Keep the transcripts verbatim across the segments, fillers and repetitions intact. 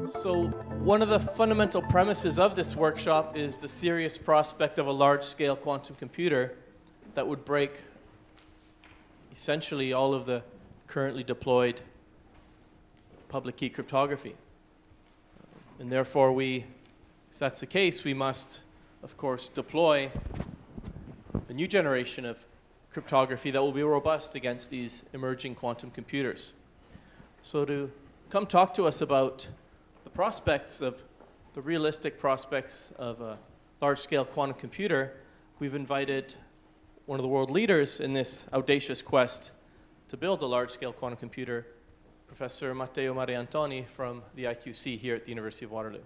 So one of the fundamental premises of this workshop is the serious prospect of a large-scale quantum computer that would break essentially all of the currently deployed public key cryptography. And therefore, we, if that's the case, we must, of course, deploy a new generation of cryptography that will be robust against these emerging quantum computers. So to come talk to us about the prospects of, the realistic prospects of a large-scale quantum computer, we've invited one of the world leaders in this audacious quest to build a large-scale quantum computer, Professor Matteo Mariantoni from the I Q C here at the University of Waterloo.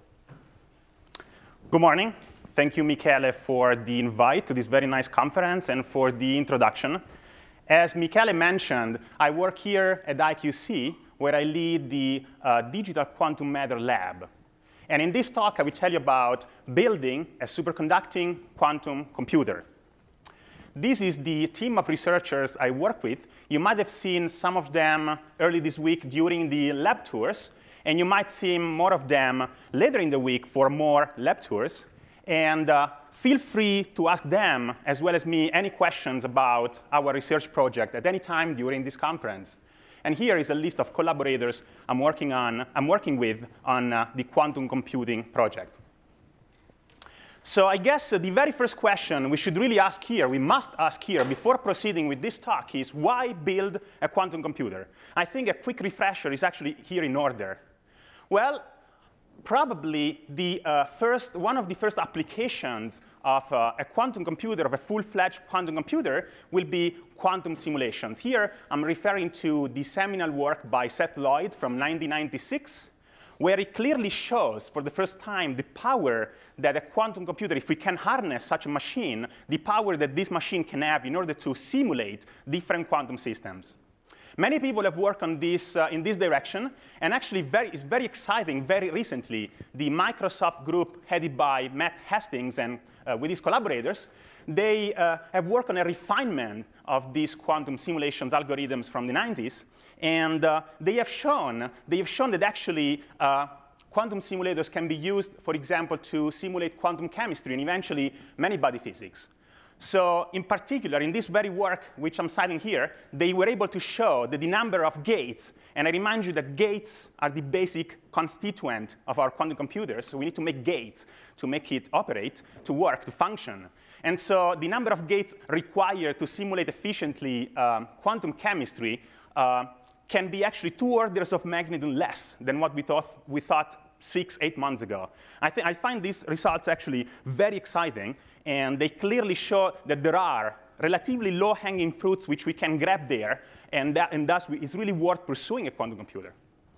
Good morning. Thank you, Michele, for the invite to this very nice conference and for the introduction. As Michele mentioned, I work here at I Q C, where I lead the uh, Digital Quantum Matter Lab. And in this talk, I will tell you about building a superconducting quantum computer. This is the team of researchers I work with. You might have seen some of them early this week during the lab tours, and you might see more of them later in the week for more lab tours. And uh, feel free to ask them, as well as me, any questions about our research project at any time during this conference. And here is a list of collaborators I'm working on, I'm working with on uh, the quantum computing project. So I guess uh, the very first question we should really ask here, we must ask here before proceeding with this talk is, why build a quantum computer? I think a quick refresher is actually here in order. Well, probably the uh, first, one of the first applications of uh, a quantum computer, of a full-fledged quantum computer, will be quantum simulations. Here, I'm referring to the seminal work by Seth Lloyd from nineteen ninety-six, where it clearly shows for the first time the power that a quantum computer, if we can harness such a machine, the power that this machine can have in order to simulate different quantum systems. Many people have worked on this uh, in this direction, and actually very, it's very exciting. Very recently, the Microsoft group headed by Matt Hastings and uh, with his collaborators, they uh, have worked on a refinement of these quantum simulations algorithms from the nineties, and uh, they have shown they have shown that actually uh, quantum simulators can be used, for example, to simulate quantum chemistry and eventually many-body physics. So in particular, in this very work, which I'm citing here, they were able to show that the number of gates, and I remind you that gates are the basic constituent of our quantum computers. So we need to make gates to make it operate, to work, to function. And so the number of gates required to simulate efficiently um, quantum chemistry uh, can be actually two orders of magnitude less than what we thought, we thought six, eight months ago. I, th I find these results actually very exciting. And they clearly show that there are relatively low-hanging fruits which we can grab there, and, that, and thus it's really worth pursuing a quantum computer.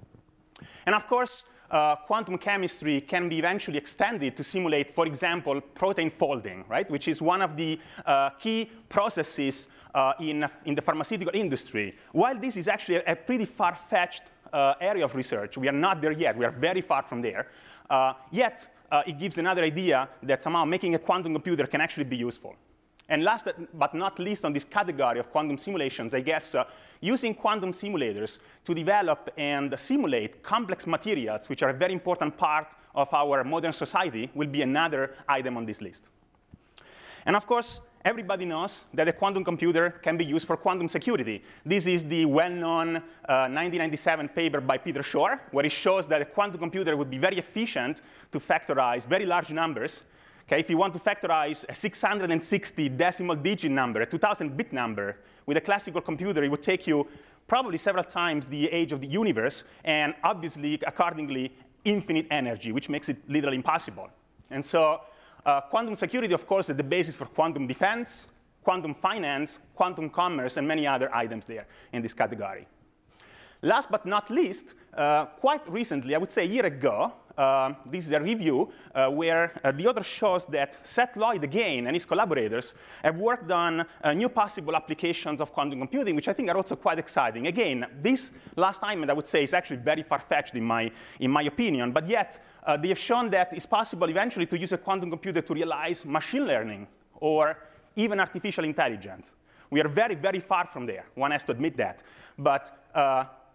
And of course, uh, quantum chemistry can be eventually extended to simulate, for example, protein folding, right? Which is one of the uh, key processes uh, in, in the pharmaceutical industry. While this is actually a, a pretty far-fetched uh, area of research, we are not there yet. We are very far from there. Uh, yet, Uh, it gives another idea that somehow making a quantum computer can actually be useful. And last but not least on this category of quantum simulations, I guess uh, using quantum simulators to develop and simulate complex materials, which are a very important part of our modern society, will be another item on this list. And of course, everybody knows that a quantum computer can be used for quantum security. This is the well-known uh, nineteen ninety-seven paper by Peter Shor, where it shows that a quantum computer would be very efficient to factorize very large numbers. Okay, if you want to factorize a six hundred sixty decimal digit number, a two thousand bit number, with a classical computer, it would take you probably several times the age of the universe, and obviously, accordingly, infinite energy, which makes it literally impossible. And so, Uh, quantum security, of course, is the basis for quantum defense, quantum finance, quantum commerce, and many other items there in this category. Last but not least, uh, quite recently, I would say a year ago, uh, this is a review uh, where uh, the author shows that Seth Lloyd, again, and his collaborators have worked on uh, new possible applications of quantum computing, which I think are also quite exciting. Again, this last time, I would say, is actually very far-fetched in my, in my opinion, but yet uh, they have shown that it's possible eventually to use a quantum computer to realize machine learning or even artificial intelligence. We are very, very far from there. One has to admit that. But uh,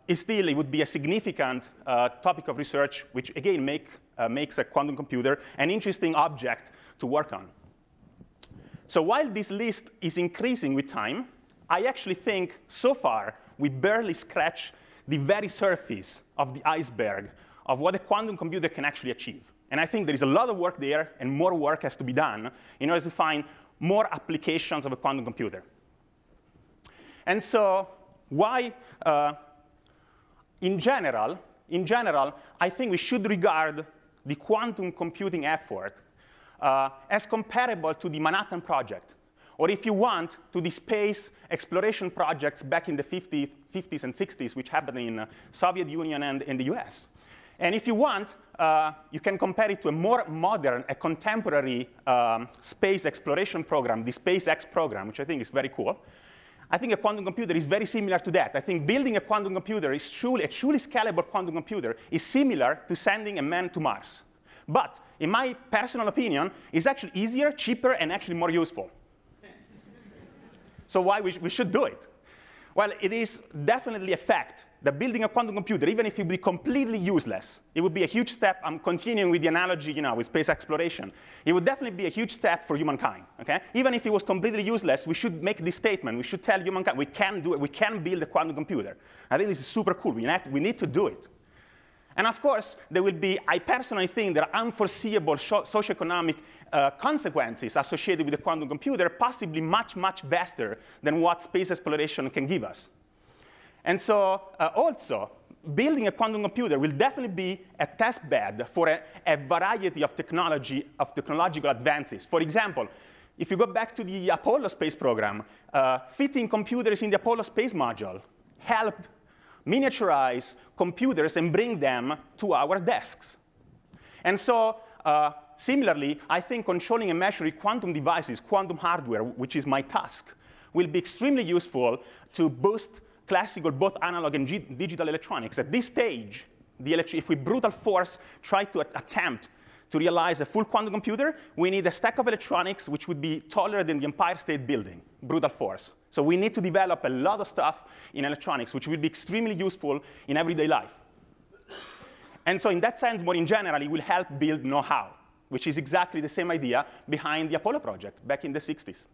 it still, it would be a significant uh, topic of research, which, again, make, uh, makes a quantum computer an interesting object to work on. So while this list is increasing with time, I actually think, so far, we barely scratch the very surface of the iceberg of what a quantum computer can actually achieve. And I think there is a lot of work there, and more work has to be done in order to find more applications of a quantum computer. And so why, uh, in general, in general, I think we should regard the quantum computing effort uh, as comparable to the Manhattan Project, or if you want, to the space exploration projects back in the fifties and sixties, which happened in the Soviet Union and in the U S. And if you want, uh, you can compare it to a more modern, a contemporary um, space exploration program, the SpaceX program, which I think is very cool. I think a quantum computer is very similar to that. I think building a quantum computer is truly, a truly scalable quantum computer is similar to sending a man to Mars. But in my personal opinion, it's actually easier, cheaper, and actually more useful. So why we, sh we should do it? Well, it is definitely a fact that building a quantum computer, even if it would be completely useless, it would be a huge step. I'm continuing with the analogy, you know, with space exploration. It would definitely be a huge step for humankind. Okay? Even if it was completely useless, we should make this statement. We should tell humankind we can do it. We can build a quantum computer. I think this is super cool. We, we need to do it. And of course, there will be, I personally think, there are unforeseeable socioeconomic uh, consequences associated with the quantum computer, possibly much, much vaster than what space exploration can give us. And so uh, also, building a quantum computer will definitely be a test bed for a, a variety of technology, of technological advances. For example, if you go back to the Apollo space program, uh, fitting computers in the Apollo space module helped miniaturize computers and bring them to our desks. And so, uh, similarly, I think controlling and measuring quantum devices, quantum hardware, which is my task, will be extremely useful to boost classical, both analog and digital electronics. At this stage, the if we brute force try to attempt to realize a full quantum computer, we need a stack of electronics which would be taller than the Empire State Building, brute force. So we need to develop a lot of stuff in electronics, which will be extremely useful in everyday life. And so in that sense, more in general, it will help build know-how, which is exactly the same idea behind the Apollo project back in the sixties.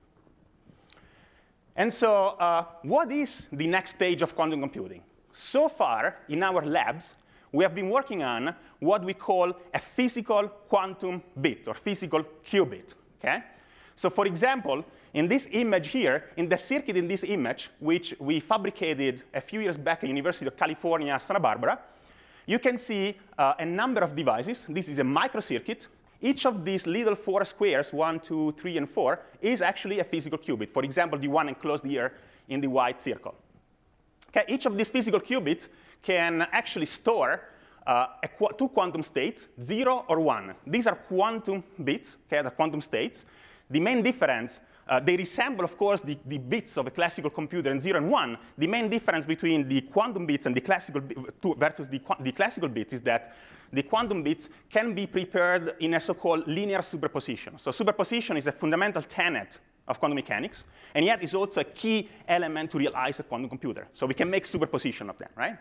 And so uh, what is the next stage of quantum computing? So far, in our labs, we have been working on what we call a physical quantum bit, or physical qubit. Okay? So for example, in this image here, in the circuit in this image, which we fabricated a few years back at the University of California, Santa Barbara, you can see uh, a number of devices. This is a microcircuit. Each of these little four squares, one, two, three, and four, is actually a physical qubit. For example, the one enclosed here in the white circle. Okay, each of these physical qubits can actually store uh, a qu two quantum states, zero or one. These are quantum bits, okay, the quantum states. The main difference, uh, they resemble, of course, the, the bits of a classical computer in zero and one. The main difference between the quantum bits and the classical two versus the, the classical bits is that the quantum bits can be prepared in a so-called linear superposition. So superposition is a fundamental tenet of quantum mechanics, and yet is also a key element to realize a quantum computer. So we can make superposition of them, right?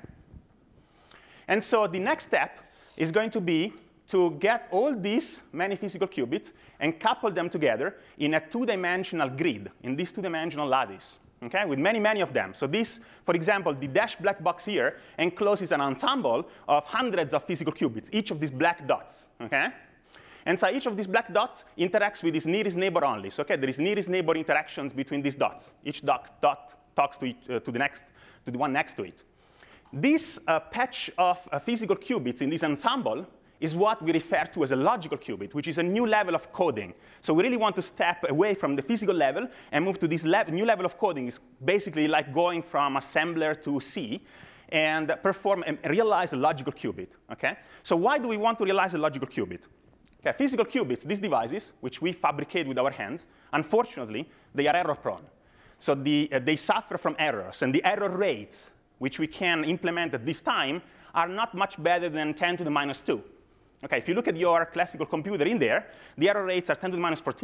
And so the next step is going to be to get all these many physical qubits and couple them together in a two-dimensional grid, in this two-dimensional lattice, okay, with many, many of them. So this, for example, the dashed black box here encloses an ensemble of hundreds of physical qubits, each of these black dots, okay? And so each of these black dots interacts with its nearest neighbor only. So okay, there is nearest neighbor interactions between these dots. Each dot, dot talks to, each, uh, to the next, to the one next to it. This uh, patch of uh, physical qubits in this ensemble is what we refer to as a logical qubit, which is a new level of coding. So we really want to step away from the physical level and move to this le new level of coding. It's basically like going from assembler to C and perform and realize a logical qubit. Okay? So why do we want to realize a logical qubit? Okay, physical qubits, these devices, which we fabricate with our hands, unfortunately, they are error-prone. So the, uh, they suffer from errors. And the error rates, which we can implement at this time, are not much better than ten to the minus two. Okay, if you look at your classical computer in there, the error rates are ten to the minus fourteen.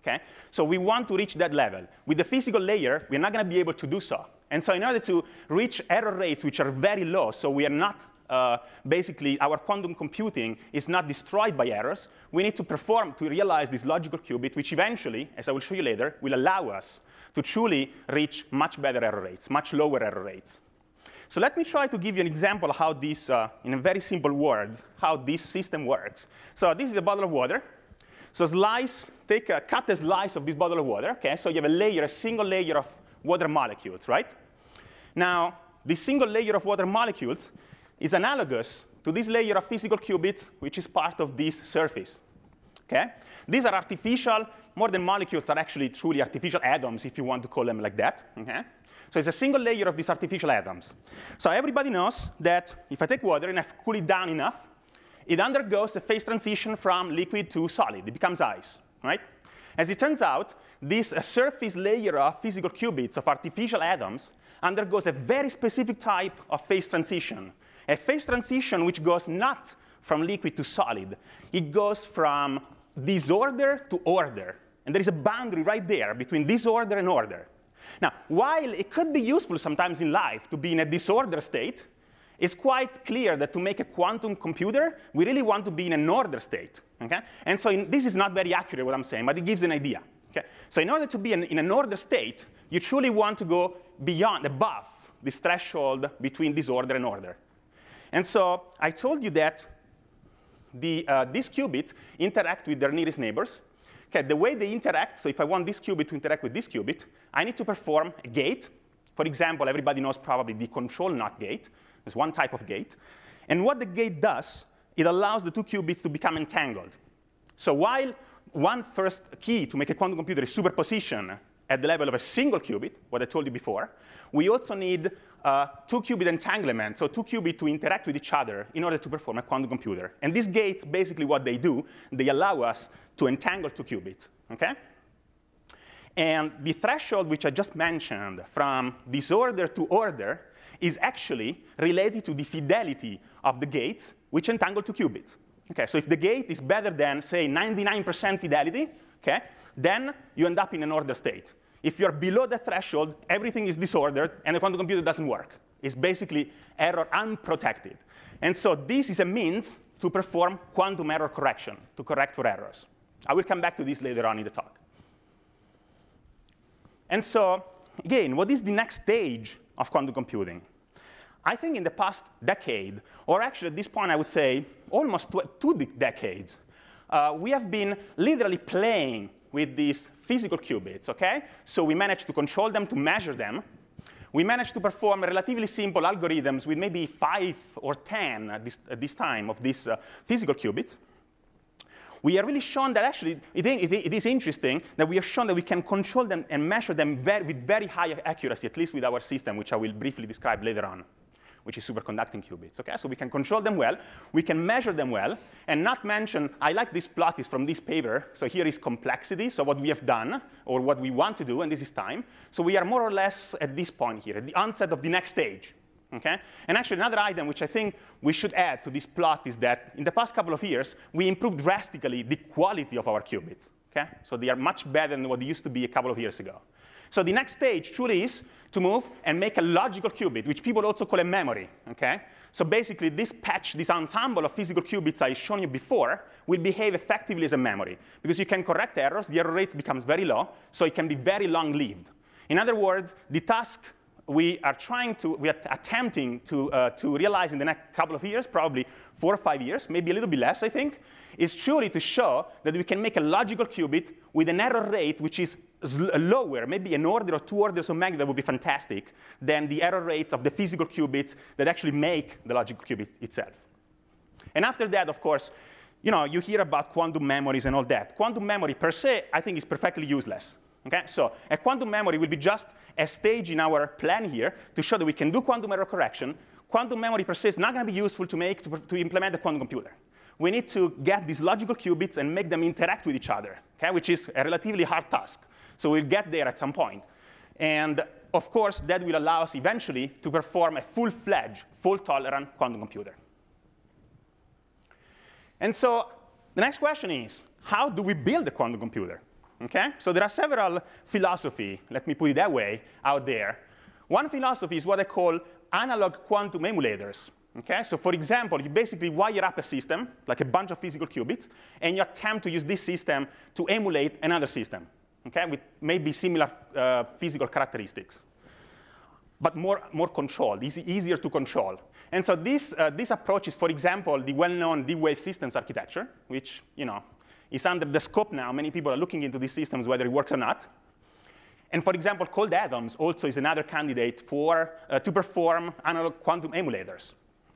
Okay? So we want to reach that level. With the physical layer, we're not going to be able to do so. And so in order to reach error rates which are very low, so we are not uh, basically, our quantum computing is not destroyed by errors, we need to perform to realize this logical qubit, which eventually, as I will show you later, will allow us to truly reach much better error rates, much lower error rates. So let me try to give you an example of how this, uh, in very simple words, how this system works. So this is a bottle of water. So slice, take a, cut a slice of this bottle of water. Okay? So you have a layer, a single layer of water molecules, right? Now, this single layer of water molecules is analogous to this layer of physical qubits, which is part of this surface. Okay? These are artificial, more than molecules are actually truly artificial atoms, if you want to call them like that. Okay? So it's a single layer of these artificial atoms. So everybody knows that if I take water and I cool it down enough, it undergoes a phase transition from liquid to solid. It becomes ice, right? As it turns out, this uh, surface layer of physical qubits of artificial atoms undergoes a very specific type of phase transition, a phase transition which goes not from liquid to solid. It goes from disorder to order. And there is a boundary right there between disorder and order. Now, while it could be useful sometimes in life to be in a disorder state, it's quite clear that to make a quantum computer, we really want to be in an order state. Okay? And so in, this is not very accurate, what I'm saying, but it gives an idea. Okay? So in order to be in, in an order state, you truly want to go beyond, above this threshold between disorder and order. And so I told you that the, uh, these qubits interact with their nearest neighbors. Okay, the way they interact, so if I want this qubit to interact with this qubit, I need to perform a gate. For example, everybody knows probably the control NOT gate. There's one type of gate. And what the gate does, it allows the two qubits to become entangled. So while one first key to make a quantum computer is superposition at the level of a single qubit, what I told you before, we also need uh, two qubit entanglement, so two qubits to interact with each other in order to perform a quantum computer. And these gates, basically what they do, they allow us to entangle two qubits. Okay? And the threshold which I just mentioned from disorder to order is actually related to the fidelity of the gates which entangle two qubits. Okay, so if the gate is better than, say, ninety-nine percent fidelity, okay, then you end up in an order state. If you're below that threshold, everything is disordered, and the quantum computer doesn't work. It's basically error unprotected. And so this is a means to perform quantum error correction, to correct for errors. I will come back to this later on in the talk. And so, again, what is the next stage of quantum computing? I think in the past decade, or actually at this point I would say almost two decades, uh, we have been literally playing with these physical qubits, okay? So we managed to control them, to measure them. We managed to perform relatively simple algorithms with maybe five or ten at this, at this time of these uh, physical qubits. We have really shown that actually it, it is interesting that we have shown that we can control them and measure them very, with very high accuracy, at least with our system, which I will briefly describe later on, which is superconducting qubits. Okay? So we can control them well, we can measure them well, and not mention, I like this plot is from this paper, so here is complexity, so what we have done, or what we want to do, and this is time. So we are more or less at this point here, at the onset of the next stage. Okay? And actually, another item which I think we should add to this plot is that in the past couple of years, we improved drastically the quality of our qubits. Okay? So they are much better than what they used to be a couple of years ago. So the next stage truly is to move and make a logical qubit, which people also call a memory. Okay? So basically, this patch, this ensemble of physical qubits I've shown you before, will behave effectively as a memory. Because you can correct errors, the error rate becomes very low, so it can be very long-lived. In other words, the task we are trying to, we are attempting to, uh, to realize in the next couple of years, probably four or five years, maybe a little bit less, I think, is truly to show that we can make a logical qubit with an error rate which is lower, maybe an order or two orders of magnitude would be fantastic, than the error rates of the physical qubits that actually make the logical qubit itself. And after that, of course, you know, you hear about quantum memories and all that. Quantum memory per se, I think, is perfectly useless. Okay? So a quantum memory will be just a stage in our plan here to show that we can do quantum error correction. Quantum memory per se is not going to be useful to, make, to, to implement a quantum computer. We need to get these logical qubits and make them interact with each other, okay? Which is a relatively hard task. So we'll get there at some point. And of course, that will allow us eventually to perform a full-fledged, fault-tolerant quantum computer. And so the next question is, how do we build a quantum computer? Okay? So there are several philosophies, let me put it that way, out there. One philosophy is what I call analog quantum emulators. Okay? So for example, you basically wire up a system, like a bunch of physical qubits, and you attempt to use this system to emulate another system, okay, with maybe similar uh, physical characteristics, but more, more controlled, easy, easier to control. And so this, uh, this approach is, for example, the well-known D-wave systems architecture, which you know, is under the scope now. Many people are looking into these systems, whether it works or not. And for example, cold atoms also is another candidate for, uh, to perform analog quantum emulators.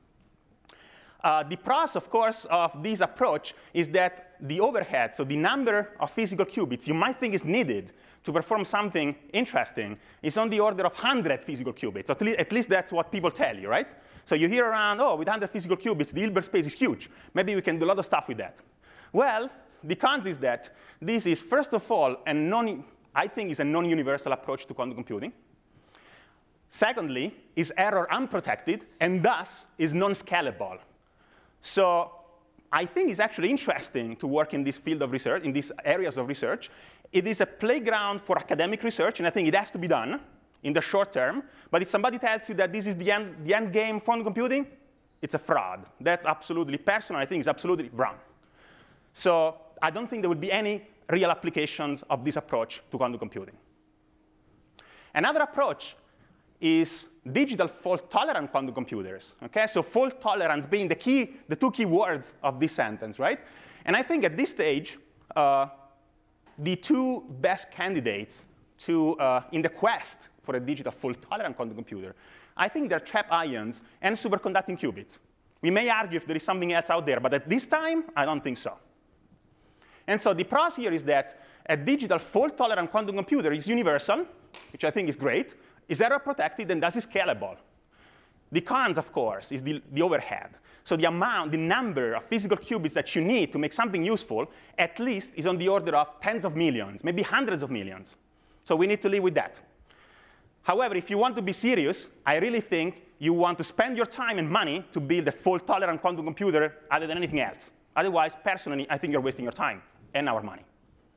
Uh, the pros, of course, of this approach is that the overhead, so the number of physical qubits you might think is needed to perform something interesting, is on the order of one hundred physical qubits. At least, at least that's what people tell you, right? So you hear around, oh, with one hundred physical qubits, the Hilbert space is huge. Maybe we can do a lot of stuff with that. Well, the cons is that this is, first of all, a non, I think is a non-universal approach to quantum computing. Secondly, is error unprotected, and thus is non-scalable. So I think it's actually interesting to work in this field of research, in these areas of research. It is a playground for academic research, and I think it has to be done in the short term. But if somebody tells you that this is the end, the end game of quantum computing, it's a fraud. That's absolutely personal. I think it's absolutely wrong. So I don't think there would be any real applications of this approach to quantum computing. Another approach is digital fault-tolerant quantum computers. Okay? So fault tolerance being the key, the two key words of this sentence, right? And I think at this stage, uh, the two best candidates to, uh, in the quest for a digital fault-tolerant quantum computer, I think they're trapped ions and superconducting qubits. We may argue if there is something else out there, but at this time, I don't think so. And so the pros here is that a digital fault-tolerant quantum computer is universal, which I think is great, is error protected, and thus is scalable. The cons, of course, is the, the overhead. So the amount, the number of physical qubits that you need to make something useful, at least, is on the order of tens of millions, maybe hundreds of millions. So we need to live with that. However, if you want to be serious, I really think you want to spend your time and money to build a fault-tolerant quantum computer other than anything else. Otherwise, personally, I think you're wasting your time and our money.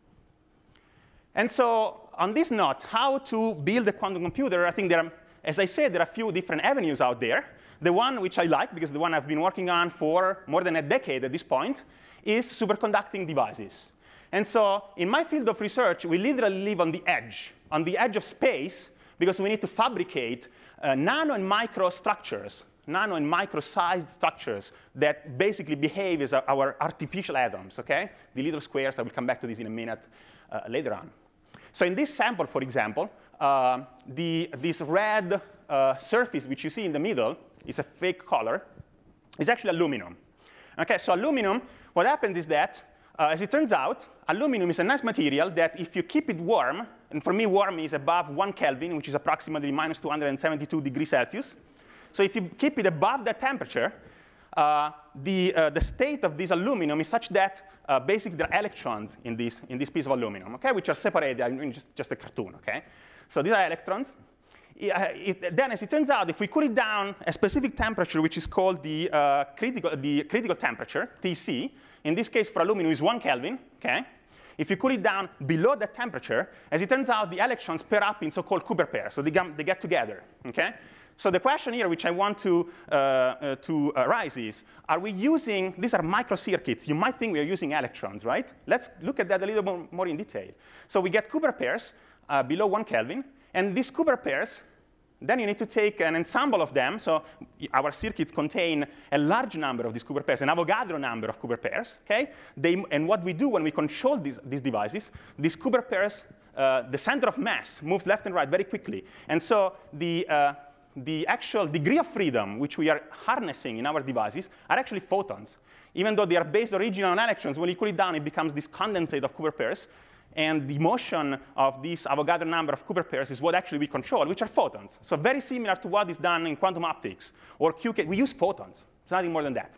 And so on this note, how to build a quantum computer, I think there are, as I said, there are a few different avenues out there. The one which I like, because the one I've been working on for more than a decade at this point, is superconducting devices. And so in my field of research, we literally live on the edge, on the edge of space, because we need to fabricate uh, nano and micro structures, nano and micro-sized structures that basically behave as our artificial atoms, okay? The little squares, I will come back to this in a minute uh, later on. So in this sample, for example, uh, the, this red uh, surface which you see in the middle is a fake color. It's actually aluminum. Okay, so aluminum, what happens is that, uh, as it turns out, aluminum is a nice material that if you keep it warm, and for me warm is above one Kelvin, which is approximately minus two hundred seventy-two degrees Celsius. So if you keep it above that temperature, uh, the, uh, the state of this aluminum is such that uh, basically there are electrons in this, in this piece of aluminum, okay, which are separated. I mean, just, just a cartoon, okay? So these are electrons. It, uh, it, then, as it turns out, if we cool it down a specific temperature, which is called the, uh, critical, the critical temperature, T C, in this case for aluminum is one Kelvin, okay? If you cool it down below that temperature, as it turns out, the electrons pair up in so-called Cooper pairs, so they, they get together, okay? So the question here, which I want to, uh, uh, to uh, raise is, are we using, these are microcircuits. You might think we are using electrons, right? Let's look at that a little more, more in detail. So we get Cooper pairs uh, below one Kelvin. And these Cooper pairs, then you need to take an ensemble of them. So our circuits contain a large number of these Cooper pairs, an Avogadro number of Cooper pairs, okay? They, and what we do when we control these, these devices, these Cooper pairs, uh, the center of mass moves left and right very quickly. And so the, uh, the actual degree of freedom which we are harnessing in our devices are actually photons. Even though they are based originally on electrons, when you cool it down, it becomes this condensate of Cooper pairs. And the motion of this Avogadro number of Cooper pairs is what actually we control, which are photons. So very similar to what is done in quantum optics or Q K. We use photons. It's nothing more than that.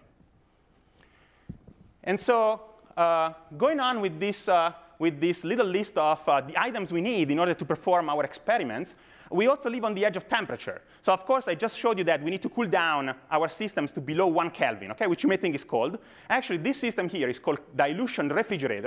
And so uh, going on with this, uh, with this little list of uh, the items we need in order to perform our experiments, we also live on the edge of temperature. So of course, I just showed you that we need to cool down our systems to below one Kelvin, okay, which you may think is cold. Actually, this system here is called dilution refrigerator.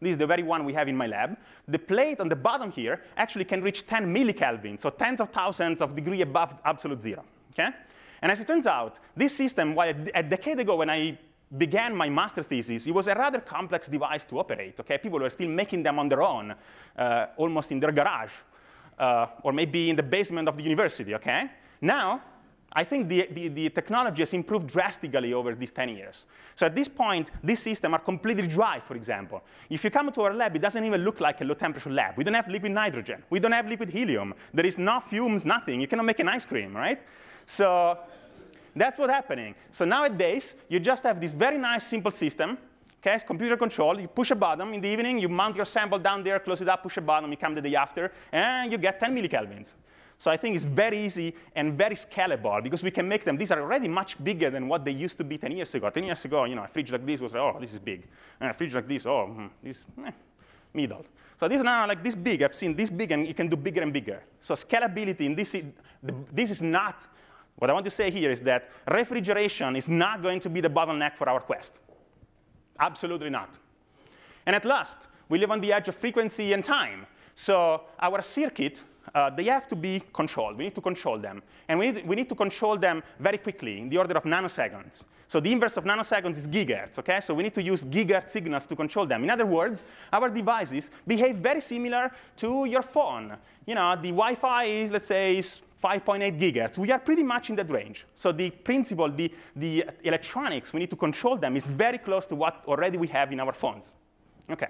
This is the very one we have in my lab. The plate on the bottom here actually can reach ten millikelvin, so tens of thousands of degree above absolute zero. Okay? And as it turns out, this system, while a decade ago when I began my master thesis, it was a rather complex device to operate. Okay? People were still making them on their own, uh, almost in their garage, uh, or maybe in the basement of the university. Okay? Now, I think the, the, the technology has improved drastically over these ten years. So at this point, these systems are completely dry, for example. If you come to our lab, it doesn't even look like a low-temperature lab. We don't have liquid nitrogen. We don't have liquid helium. There is no fumes, nothing. You cannot make an ice cream, right? So that's what's happening. So nowadays, you just have this very nice, simple system. Okay, it's computer controlled. You push a button in the evening. You mount your sample down there, close it up, push a button. You come the day after, and you get ten millikelvins. So I think it's very easy and very scalable because we can make them. These are already much bigger than what they used to be ten years ago. ten years ago, you know, a fridge like this was, oh, this is big. And a fridge like this, oh, hmm, this, eh, middle. So these are now like this big. I've seen this big, and you can do bigger and bigger. So scalability in this, this is not, what I want to say here is that refrigeration is not going to be the bottleneck for our quest. Absolutely not. And at last, we live on the edge of frequency and time. So our circuit, Uh, they have to be controlled. We need to control them. And we need, we need to control them very quickly in the order of nanoseconds. So the inverse of nanoseconds is gigahertz. Okay? So we need to use gigahertz signals to control them. In other words, our devices behave very similar to your phone. You know, the Wi-Fi is, let's say, is five point eight gigahertz. We are pretty much in that range. So the principle, the, the electronics, we need to control them is very close to what already we have in our phones. Okay.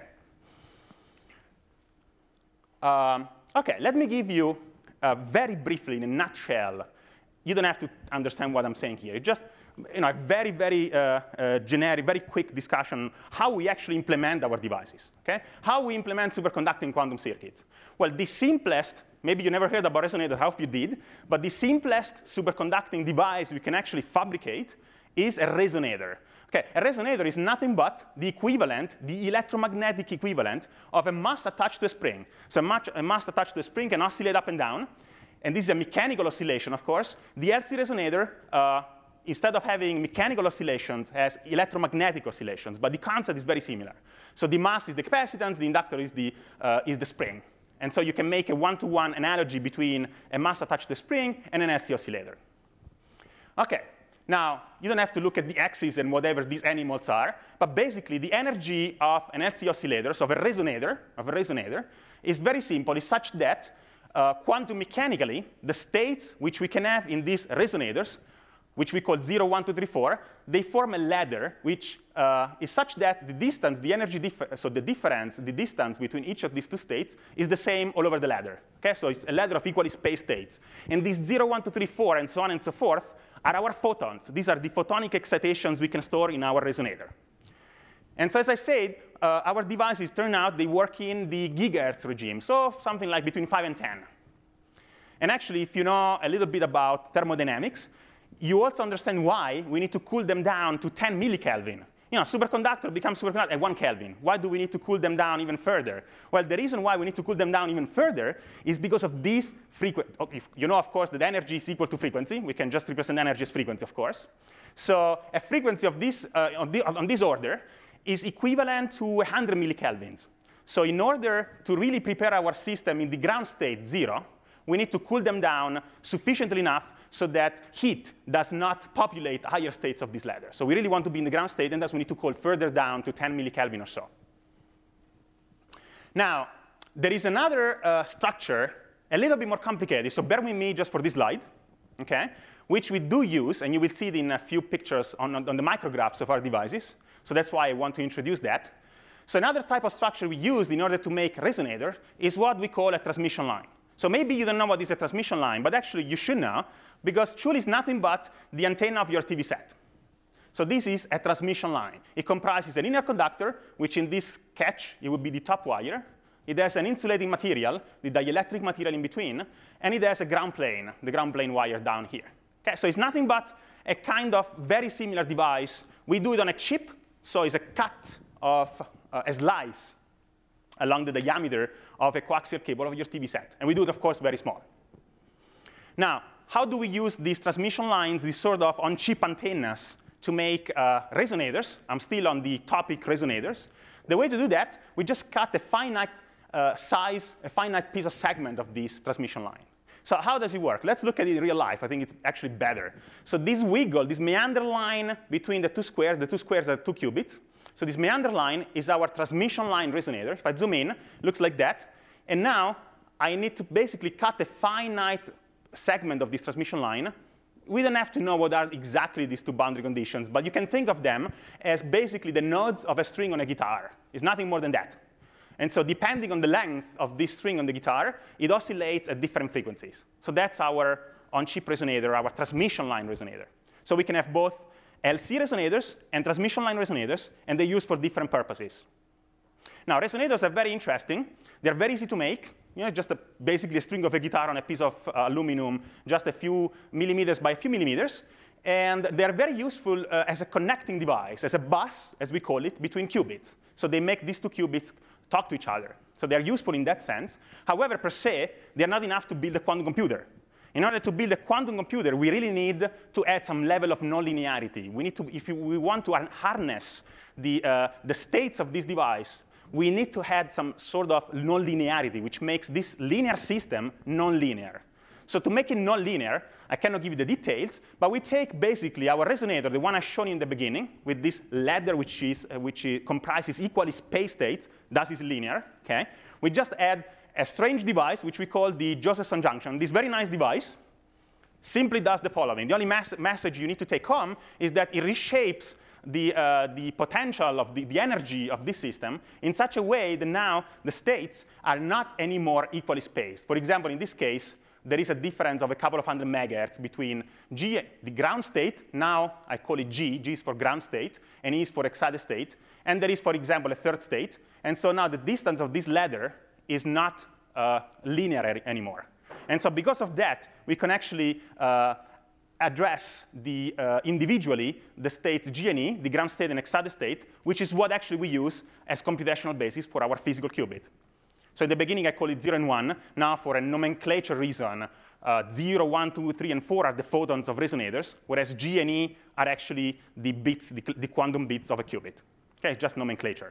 Um, OK, let me give you uh, very briefly, in a nutshell. You don't have to understand what I'm saying here. It's just you know, a very, very uh, uh, generic, very quick discussion how we actually implement our devices. Okay? How we implement superconducting quantum circuits. Well, the simplest, maybe you never heard about resonator, I hope you did, but the simplest superconducting device we can actually fabricate is a resonator. Okay, a resonator is nothing but the equivalent, the electromagnetic equivalent of a mass attached to a spring. So a mass attached to a spring can oscillate up and down. And this is a mechanical oscillation, of course. The L C resonator, uh, instead of having mechanical oscillations, has electromagnetic oscillations. But the concept is very similar. So the mass is the capacitance. The inductor is the, uh, is the spring. And so you can make a one-to-one analogy between a mass attached to a spring and an L C oscillator. OK. Now, you don't have to look at the axes and whatever these animals are. But basically, the energy of an L C oscillator, so of a resonator, of a resonator, is very simple. It's such that uh, quantum mechanically, the states which we can have in these resonators, which we call zero, one, two, three, four, they form a ladder which uh, is such that the distance, the energy difference, so the difference, the distance between each of these two states is the same all over the ladder. Okay? So it's a ladder of equally spaced states. And these zero, one, two, three, four, and so on and so forth, are our photons. These are the photonic excitations we can store in our resonator. And so as I said, uh, our devices turn out they work in the gigahertz regime, so something like between five and ten. And actually, if you know a little bit about thermodynamics, you also understand why we need to cool them down to ten millikelvin. You know, superconductor becomes superconductor at one Kelvin. Why do we need to cool them down even further? Well, the reason why we need to cool them down even further is because of these frequency. You know, of course, that energy is equal to frequency. We can just represent energy as frequency, of course. So a frequency of this, uh, on, the, on this order is equivalent to one hundred millikelvins. So in order to really prepare our system in the ground state, zero, we need to cool them down sufficiently enough so that heat does not populate higher states of this ladder. So we really want to be in the ground state, and thus we need to cool further down to ten millikelvin or so. Now, there is another uh, structure, a little bit more complicated. So bear with me just for this slide, okay, which we do use, and you will see it in a few pictures on, on the micrographs of our devices. So that's why I want to introduce that. So another type of structure we use in order to make resonator is what we call a transmission line. So maybe you don't know what is a transmission line, but actually you should know, because truly it's nothing but the antenna of your T V set. So this is a transmission line. It comprises an inner conductor, which in this catch, it would be the top wire. It has an insulating material, the dielectric material in between, and it has a ground plane, the ground plane wire down here. Okay, so it's nothing but a kind of very similar device. We do it on a chip, so it's a cut of uh, a slice along the diameter of a coaxial cable of your T V set. And we do it, of course, very small. Now, how do we use these transmission lines, these sort of on-chip antennas, to make uh, resonators? I'm still on the topic resonators. The way to do that, we just cut a finite uh, size, a finite piece of segment of this transmission line. So how does it work? Let's look at it in real life. I think it's actually better. So this wiggle, this meander line between the two squares, the two squares are two qubits. So this meander line is our transmission line resonator. If I zoom in, it looks like that. And now I need to basically cut a finite segment of this transmission line. We don't have to know what are exactly these two boundary conditions, but you can think of them as basically the nodes of a string on a guitar. It's nothing more than that. And so depending on the length of this string on the guitar, it oscillates at different frequencies. So that's our on-chip resonator, our transmission line resonator. So we can have both L C resonators and transmission line resonators, and they're used for different purposes. Now, resonators are very interesting. They're very easy to make. You know, just a, basically a string of a guitar on a piece of uh, aluminum, just a few millimeters by a few millimeters. And they're very useful uh, as a connecting device, as a bus, as we call it, between qubits. So they make these two qubits talk to each other. So they're useful in that sense. However, per se, they're not enough to build a quantum computer. In order to build a quantum computer, we really need to add some level of nonlinearity. We need to, if we want to harness the, uh, the states of this device, we need to add some sort of nonlinearity, which makes this linear system nonlinear. So to make it nonlinear, I cannot give you the details, but we take basically our resonator, the one I showed you in the beginning, with this ladder which, is, uh, which is, comprises equally spaced states, thus is linear. Okay? We just add a strange device, which we call the Josephson junction. This very nice device simply does the following. The only mes message you need to take home is that it reshapes the, uh, the potential of the, the energy of this system in such a way that now the states are not anymore equally spaced. For example, in this case, there is a difference of a couple of hundred megahertz between G, the ground state. Now I call it G. G is for ground state, and E is for excited state. And there is, for example, a third state. And so now the distance of this ladder is not uh, linear anymore. And so because of that, we can actually uh, address the, uh, individually the states G and E, the ground state and excited state, which is what actually we use as computational basis for our physical qubit. So in the beginning, I call it zero and one. Now, for a nomenclature reason, uh, zero, one, two, three, and four are the photons of resonators, whereas G and E are actually the bits, the, the quantum bits of a qubit. Okay, just nomenclature.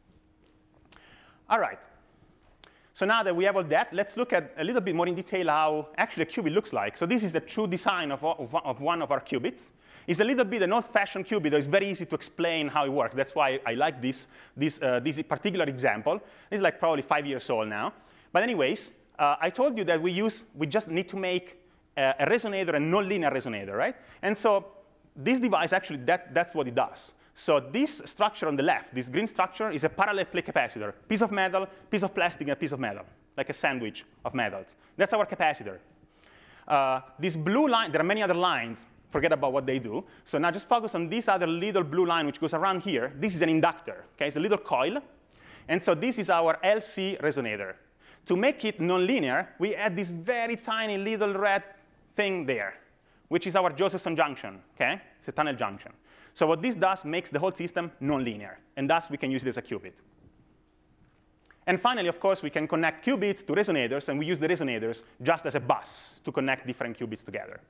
All right. So now that we have all that, let's look at a little bit more in detail how actually a qubit looks like. So this is the true design of, of, of one of our qubits. It's a little bit an old-fashioned qubit. It's very easy to explain how it works. That's why I like this, this, uh, this particular example. This is like probably five years old now. But anyways, uh, I told you that we, use, we just need to make a, a resonator, a nonlinear resonator, right? And so this device, actually, that, that's what it does. So this structure on the left, this green structure, is a parallel plate capacitor. Piece of metal, piece of plastic, and a piece of metal, like a sandwich of metals. That's our capacitor. Uh, this blue line, there are many other lines. Forget about what they do. So now just focus on this other little blue line which goes around here. This is an inductor. Okay? It's a little coil. And so this is our L C resonator. To make it nonlinear, we add this very tiny little red thing there, which is our Josephson junction. Okay? It's a tunnel junction. So what this does makes the whole system nonlinear. And thus, we can use it as a qubit. And finally, of course, we can connect qubits to resonators. And we use the resonators just as a bus to connect different qubits together.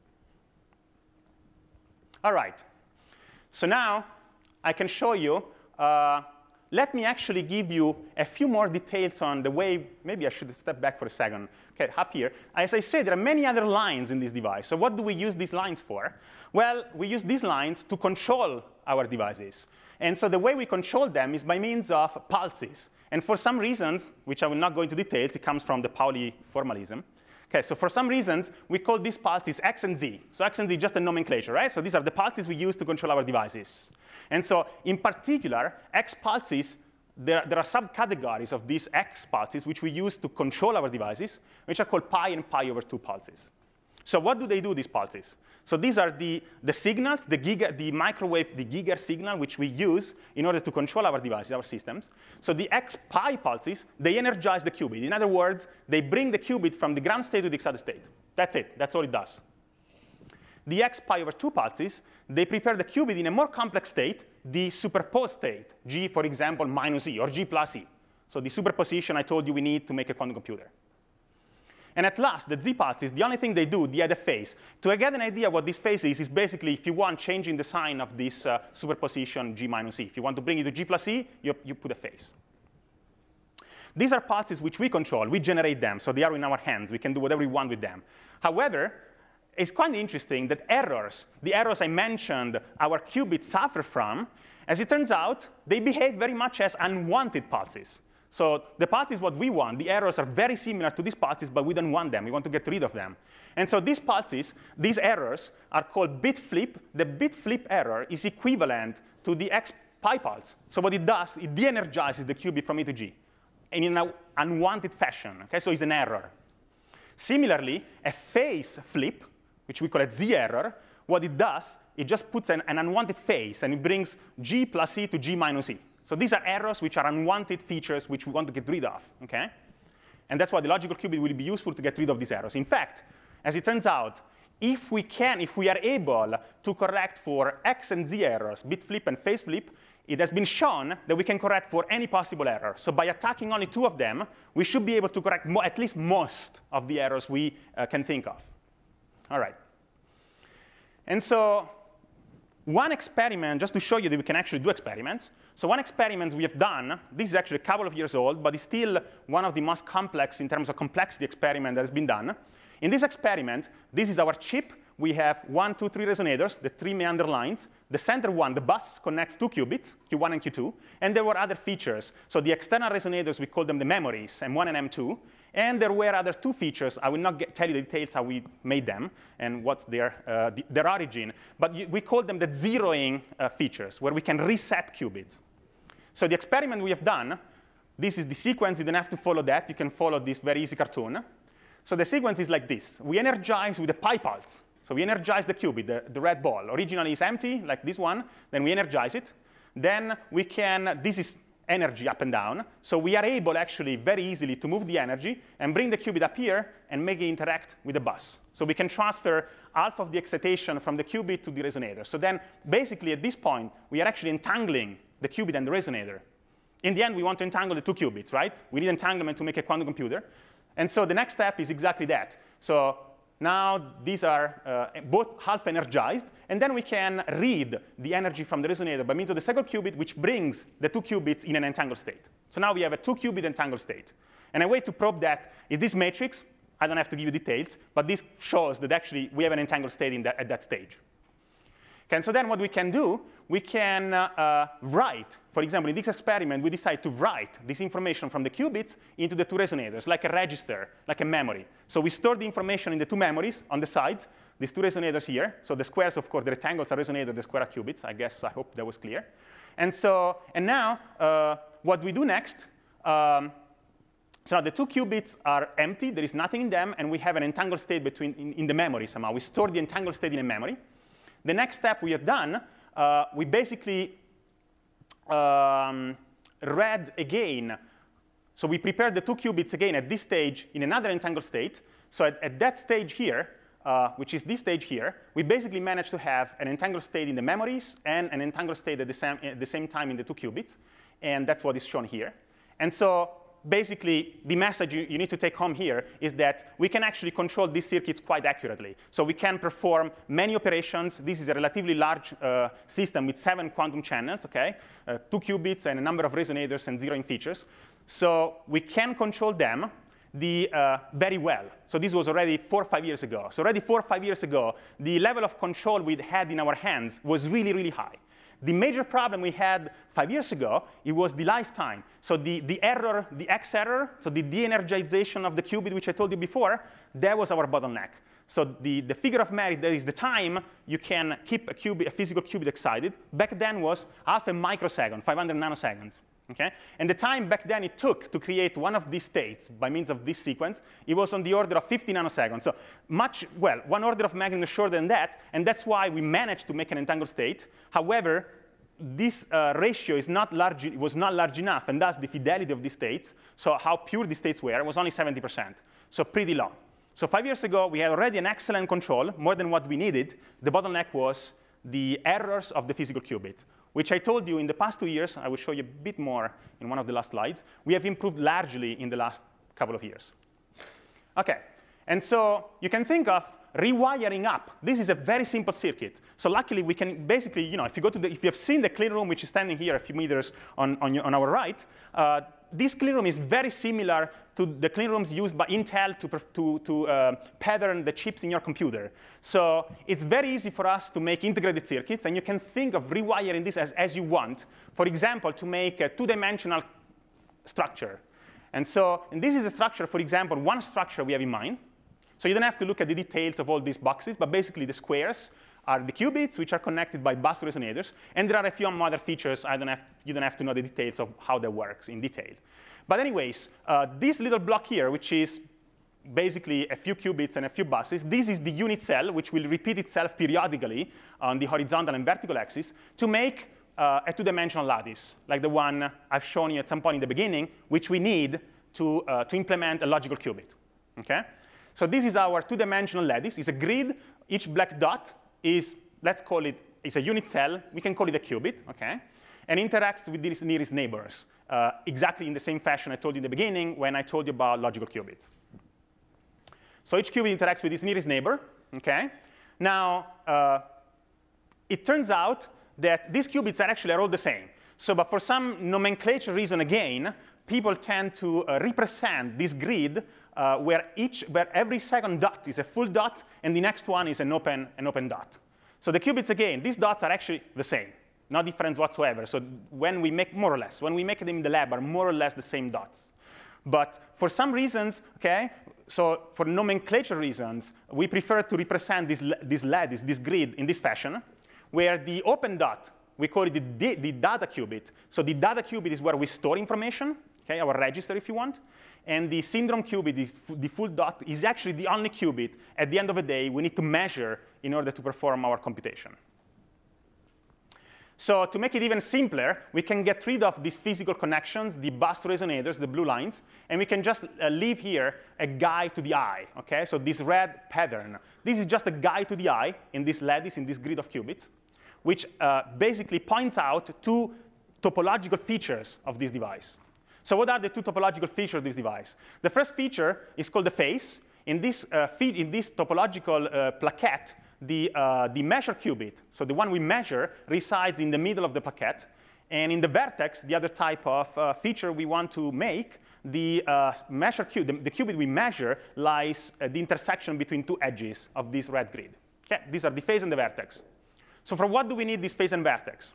All right. So now I can show you. Uh, let me actually give you a few more details on the way. Maybe I should step back for a second. OK, up here. As I said, there are many other lines in this device. So what do we use these lines for? Well, we use these lines to control our devices. And so the way we control them is by means of pulses. And for some reasons, which I will not go into details, it comes from the Pauli formalism. Okay, so for some reasons, we call these pulses X and Z. So X and Z is just a nomenclature, right? So these are the pulses we use to control our devices. And so in particular, X pulses, there, there are subcategories of these X pulses which we use to control our devices, which are called pi and pi over two pulses. So what do they do, these pulses? So these are the, the signals, the, giga, the microwave, the gigahertz signal, which we use in order to control our devices, our systems. So the X pi pulses, they energize the qubit. In other words, they bring the qubit from the ground state to the excited state. That's it. That's all it does. The X pi over two pulses, they prepare the qubit in a more complex state, the superposed state, G, for example, minus E, or G plus E. So the superposition I told you we need to make a quantum computer. And at last, the z pulses, the only thing they do, they add a phase. To get an idea what this phase is, is basically, if you want changing the sign of this uh, superposition g minus e. If you want to bring it to g plus e, you, you put a phase. These are pulses which we control. We generate them, so they are in our hands. We can do whatever we want with them. However, it's quite interesting that errors, the errors I mentioned our qubits suffer from, as it turns out, they behave very much as unwanted pulses. So the pulses what we want, the errors are very similar to these pulses, but we don't want them. We want to get rid of them. And so these pulses, these errors, are called bit flip. The bit flip error is equivalent to the x pi pulse. So what it does, it de-energizes the qubit from E to G in an unwanted fashion. Okay? So it's an error. Similarly, a phase flip, which we call a z error, what it does, it just puts an, an unwanted phase, and it brings g plus e to g minus e. So these are errors which are unwanted features which we want to get rid of. Okay? And that's why the logical qubit will be useful to get rid of these errors. In fact, as it turns out, if we can, if we are able to correct for x and z errors, bit flip and phase flip, it has been shown that we can correct for any possible error. So by attacking only two of them, we should be able to correct mo at least most of the errors we uh, can think of. All right. And so one experiment, just to show you that we can actually do experiments. So one experiment we have done, this is actually a couple of years old, but it's still one of the most complex in terms of complexity experiment that has been done. In this experiment, this is our chip. We have one, two, three resonators, the three meander lines. The center one, the bus, connects two qubits, Q one and Q two. And there were other features. So the external resonators, we call them the memories, M one and M two. And there were other two features. I will not get, tell you the details how we made them and what's their, uh, the, their origin. But you, we call them the zeroing uh, features, where we can reset qubits. So the experiment we have done, this is the sequence. You don't have to follow that. You can follow this very easy cartoon. So the sequence is like this. We energize with a pi pulse. So we energize the qubit, the, the red ball. Originally it's empty, like this one. Then we energize it. Then we can, this is energy up and down. So we are able actually very easily to move the energy and bring the qubit up here and make it interact with the bus. So we can transfer half of the excitation from the qubit to the resonator. So then basically at this point, we are actually entangling the qubit and the resonator. In the end, we want to entangle the two qubits, right? We need entanglement to make a quantum computer. And so the next step is exactly that. So now these are uh, both half energized. And then we can read the energy from the resonator by means of the second qubit, which brings the two qubits in an entangled state. So now we have a two qubit entangled state. And a way to probe that is this matrix. I don't have to give you details, but this shows that actually we have an entangled state in that, at that stage. Okay, and so then what we can do, we can uh, uh, write, for example, in this experiment, we decide to write this information from the qubits into the two resonators, like a register, like a memory. So we store the information in the two memories on the sides, these two resonators here. So the squares, of course, the rectangles are resonator, the square are qubits. I guess, I hope that was clear. And so, and now, uh, what we do next, um, so now the two qubits are empty. There is nothing in them. And we have an entangled state between in, in the memory somehow. We store the entangled state in a memory. The next step we have done, uh, we basically um, read again. So we prepared the two qubits again at this stage in another entangled state. So at, at that stage here, uh, which is this stage here, we basically managed to have an entangled state in the memories and an entangled state at the same, at the same time in the two qubits. And that's what is shown here. And so basically, the message you, you need to take home here is that we can actually control these circuits quite accurately. So we can perform many operations. This is a relatively large uh, system with seven quantum channels, okay? Uh, two qubits and a number of resonators and zeroing features. So we can control them the, uh, very well. So this was already four or five years ago. So already four or five years ago, the level of control we had in our hands was really, really high. The major problem we had five years ago, it was the lifetime. So the, the error, the X error, so the de-energization of the qubit, which I told you before, that was our bottleneck. So the, the figure of merit, that is the time you can keep a, qubit, a physical qubit excited, back then was half a microsecond, five hundred nanoseconds. Okay? And the time back then it took to create one of these states by means of this sequence, it was on the order of fifty nanoseconds. So much, well, one order of magnitude shorter than that, and that's why we managed to make an entangled state. However, this uh, ratio is not large, was not large enough, and thus the fidelity of these states, so how pure the states were, was only seventy percent, so pretty low. So five years ago, we had already an excellent control, more than what we needed. The bottleneck was the errors of the physical qubits, which I told you in the past two years. I will show you a bit more in one of the last slides. We have improved largely in the last couple of years. OK, And so you can think of rewiring up. This is a very simple circuit. So luckily, we can basically, you know, if you go to the, if you have seen the clean room, which is standing here a few meters on, on, your, on our right, uh, this clean room is very similar to the clean rooms used by Intel to, to, to uh, pattern the chips in your computer. So it's very easy for us to make integrated circuits, and you can think of rewiring this as, as you want. For example, to make a two-dimensional structure. And so and this is a structure, for example, one structure we have in mind. So you don't have to look at the details of all these boxes, but basically the squares are the qubits, which are connected by bus resonators. And there are a few other features. I don't have, you don't have to know the details of how that works in detail. But anyways, uh, this little block here, which is basically a few qubits and a few buses, this is the unit cell, which will repeat itself periodically on the horizontal and vertical axis to make uh, a two-dimensional lattice, like the one I've shown you at some point in the beginning, which we need to, uh, to implement a logical qubit. Okay? So this is our two-dimensional lattice. It's a grid. Each black dot is, let's call it, it's a unit cell. We can call it a qubit, okay? And interacts with these nearest neighbors, uh, exactly in the same fashion I told you in the beginning when I told you about logical qubits. So each qubit interacts with its nearest neighbor, okay? Now, uh, it turns out that these qubits are actually are all the same. So, but for some nomenclature reason, again, people tend to uh, represent this grid uh, where, each, where every second dot is a full dot, and the next one is an open, an open dot. So the qubits, again, these dots are actually the same, no difference whatsoever. So when we make, more or less, when we make them in the lab, are more or less the same dots. But for some reasons, okay, so for nomenclature reasons, we prefer to represent this, this lattice, this grid, in this fashion, where the open dot, we call it the, the data qubit. So the data qubit is where we store information, okay, our register if you want. And the syndrome qubit, is the full dot, is actually the only qubit at the end of the day we need to measure in order to perform our computation. So to make it even simpler, we can get rid of these physical connections, the bus resonators, the blue lines, and we can just uh, leave here a guide to the eye. Okay? So this red pattern, this is just a guide to the eye in this lattice, in this grid of qubits, which uh, basically points out two topological features of this device. So what are the two topological features of this device? The first feature is called the phase. In this, uh, feed, in this topological uh, plaquette, the, uh, the measure qubit, so the one we measure, resides in the middle of the plaquette. And in the vertex, the other type of uh, feature we want to make, the uh, measure qubit, the, the qubit we measure lies at the intersection between two edges of this red grid. Okay? These are the phase and the vertex. So for what do we need this phase and vertex?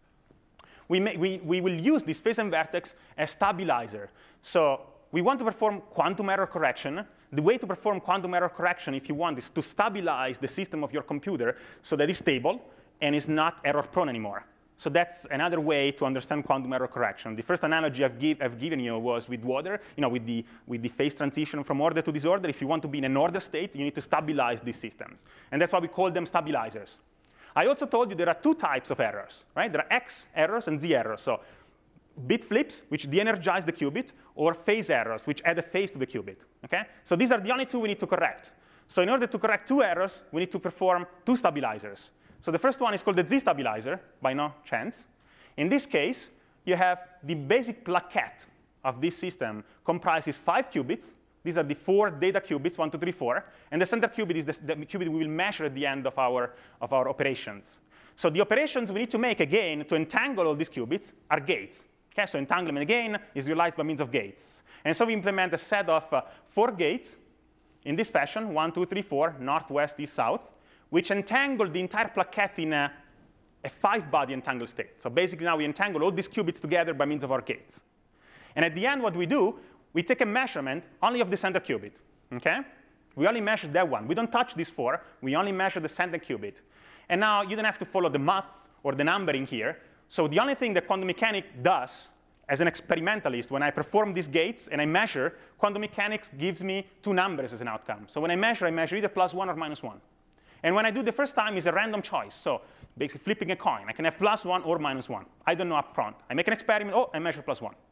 We, may, we, we will use this phase and vertex as stabilizer. So we want to perform quantum error correction. The way to perform quantum error correction, if you want, is to stabilize the system of your computer so that it's stable and is not error-prone anymore. So that's another way to understand quantum error correction. The first analogy I've, give, I've given you was with water, you know, with the, with the phase transition from order to disorder. If you want to be in an order state, you need to stabilize these systems. And that's why we call them stabilizers. I also told you there are two types of errors, right? There are X errors and Z errors. So bit flips, which de-energize the qubit, or phase errors, which add a phase to the qubit. Okay? So these are the only two we need to correct. So in order to correct two errors, we need to perform two stabilizers. So the first one is called the Z stabilizer, by no chance. In this case, you have the basic plaquette of this system comprises five qubits. These are the four data qubits, one, two, three, four. And the center qubit is the, the qubit we will measure at the end of our, of our operations. So the operations we need to make, again, to entangle all these qubits are gates. Okay, so entanglement, again, is realized by means of gates. And so we implement a set of uh, four gates in this fashion, one, two, three, four, north, west, east, south, which entangle the entire plaquette in a, a five-body entangled state. So basically now we entangle all these qubits together by means of our gates. And at the end, what we do, we take a measurement only of the center qubit. Okay? We only measure that one. We don't touch these four. We only measure the center qubit. And now you don't have to follow the math or the numbering here. So the only thing that quantum mechanics does as an experimentalist, when I perform these gates and I measure, quantum mechanics gives me two numbers as an outcome. So when I measure, I measure either plus one or minus one. And when I do the first time, it's a random choice. So basically flipping a coin. I can have plus one or minus one. I don't know up front. I make an experiment. Oh, I measure plus one.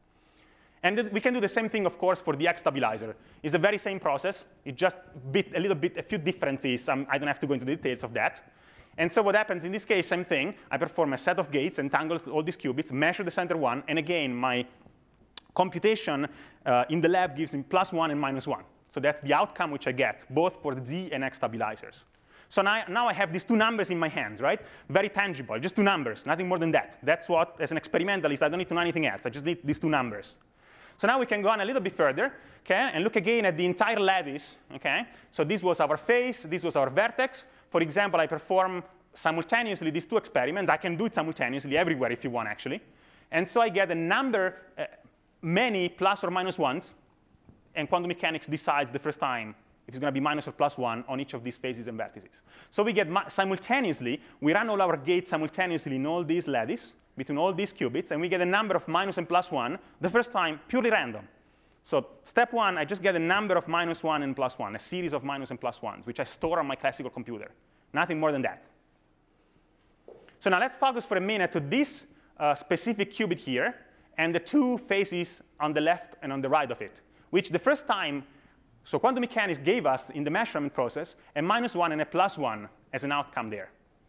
And we can do the same thing, of course, for the X stabilizer. It's the very same process. It's just bit, a little bit, a few differences. Um, I don't have to go into the details of that. And so what happens in this case, same thing. I perform a set of gates, entangle all these qubits, measure the center one. And again, my computation uh, in the lab gives me plus one and minus one. So that's the outcome which I get, both for the z and x stabilizers. So now, now I have these two numbers in my hands, right? Very tangible, just two numbers, nothing more than that. That's what, as an experimentalist, I don't need to know anything else. I just need these two numbers. So now we can go on a little bit further, okay, and look again at the entire lattice, okay? So this was our face, this was our vertex. For example, I perform simultaneously these two experiments. I can do it simultaneously everywhere if you want, actually. And so I get a number, uh, many plus or minus ones, and quantum mechanics decides the first time if it's going to be minus or plus one on each of these faces and vertices. So we get simultaneously, we run all our gates simultaneously in all these lattice, between all these qubits, and we get a number of minus and plus one, the first time, purely random. So step one, I just get a number of minus one and plus one, a series of minus and plus ones, which I store on my classical computer. Nothing more than that. So now let's focus for a minute to this uh, specific qubit here, and the two faces on the left and on the right of it, which the first time, so quantum mechanics gave us in the measurement process a minus one and a plus one as an outcome there.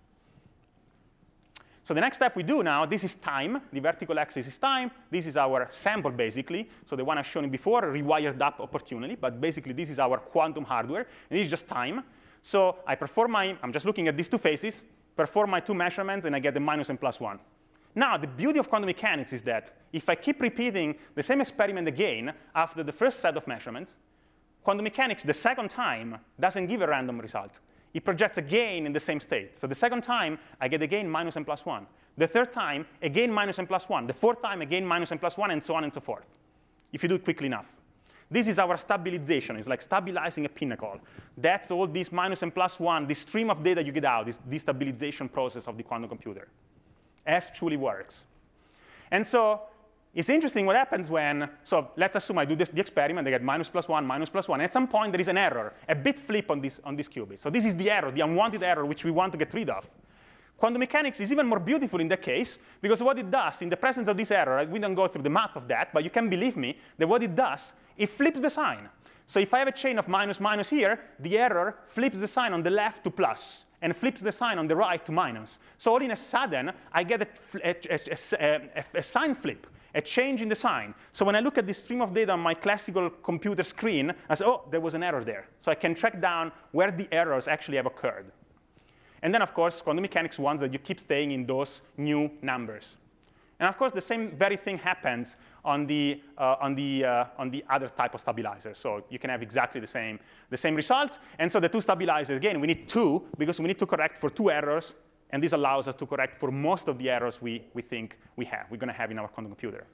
So the next step we do now, this is time. The vertical axis is time. This is our sample, basically. So the one I've shown you before, rewired up opportunely. But basically, this is our quantum hardware. And this is just time. So I perform my, I'm just looking at these two faces, perform my two measurements, and I get the minus and plus one. Now, the beauty of quantum mechanics is that if I keep repeating the same experiment again after the first set of measurements, quantum mechanics, the second time, doesn't give a random result. It projects again in the same state. So the second time, I get again minus and plus one. The third time, again minus and plus one. The fourth time, again minus and plus one, and so on and so forth, if you do it quickly enough. This is our stabilization. It's like stabilizing a pinnacle. That's all this minus and plus one, this stream of data you get out, this destabilization process of the quantum computer, as truly works. And so it's interesting what happens when, so let's assume I do this, the experiment, I get minus plus one, minus plus one. At some point, there is an error, a bit flip on this, on this qubit. So this is the error, the unwanted error, which we want to get rid of. Quantum mechanics is even more beautiful in that case, because what it does, in the presence of this error, we don't go through the math of that, but you can believe me that what it does, it flips the sign. So if I have a chain of minus, minus here, the error flips the sign on the left to plus, and flips the sign on the right to minus. So all in a sudden, I get a, a, a, a, a sign flip, a change in the sign. So when I look at this stream of data on my classical computer screen, I say, oh, there was an error there. So I can track down where the errors actually have occurred. And then, of course, quantum mechanics wants that you keep staying in those new numbers. And of course, the same very thing happens on the, uh, on the, uh, on the other type of stabilizer. So you can have exactly the same, the same result. And so the two stabilizers, again, we need two, because we need to correct for two errors. And this allows us to correct for most of the errors we, we think we have, we're going to have in our quantum computer.